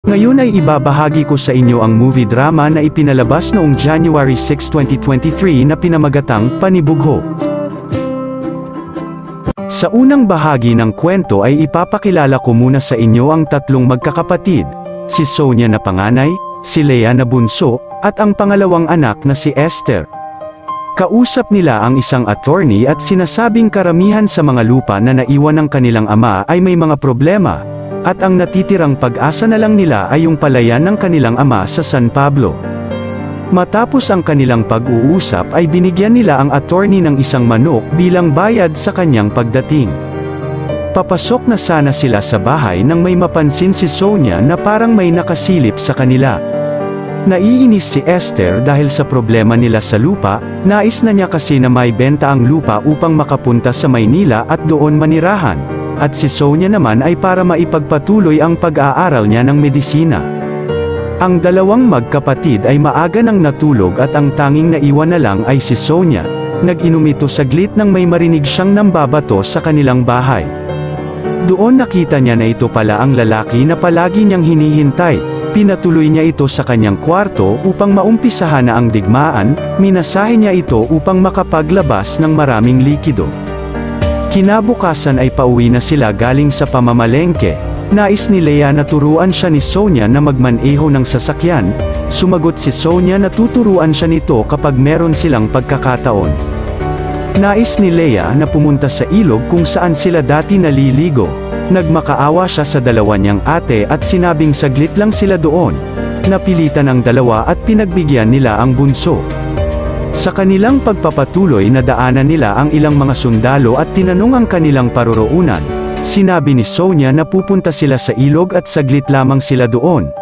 Ngayon ay ibabahagi ko sa inyo ang movie drama na ipinalabas noong January 6, 2023 na pinamagatang Panibugho. Sa unang bahagi ng kwento ay ipapakilala ko muna sa inyo ang tatlong magkakapatid, si Sonia na panganay, si Lea na bunso, at ang pangalawang anak na si Esther. Kausap nila ang isang attorney at sinasabing karamihan sa mga lupa na naiwan ng kanilang ama ay may mga problema, at ang natitirang pag-asa na lang nila ay yung palayan ng kanilang ama sa San Pablo. Matapos ang kanilang pag-uusap ay binigyan nila ang attorney ng isang manok bilang bayad sa kanyang pagdating. Papasok na sana sila sa bahay nang may mapansin si Sonia na parang may nakasilip sa kanila. Naiinis si Esther dahil sa problema nila sa lupa, nais na niya kasi na may benta ang lupa upang makapunta sa Maynila at doon manirahan. At si Sonia naman ay para maipagpatuloy ang pag-aaral niya ng medisina. Ang dalawang magkapatid ay maaga nang natulog at ang tanging naiwan na lang ay si Sonia. Nag-inom ito saglit nang may marinig siyang nambabato sa kanilang bahay. Doon nakita niya na ito pala ang lalaki na palagi niyang hinihintay. Pinatuloy niya ito sa kanyang kwarto upang maumpisahan na ang digmaan, minasahe niya ito upang makapaglabas ng maraming likido. Kinabukasan ay pauwi na sila galing sa pamamalengke. Nais ni Lea na turuan siya ni Sonia na magmaneho ng sasakyan. Sumagot si Sonia na tuturuan siya nito kapag meron silang pagkakataon. Nais ni Lea na pumunta sa ilog kung saan sila dati naliligo. Nagmakaawa siya sa dalawa niyang ate at sinabing saglit lang sila doon. Napilitan ang dalawa at pinagbigyan nila ang bunso. Sa kanilang pagpapatuloy nadaanan nila ang ilang mga sundalo at tinanong ang kanilang paroroonan. Sinabi ni Sonia na pupunta sila sa ilog at saglit lamang sila doon.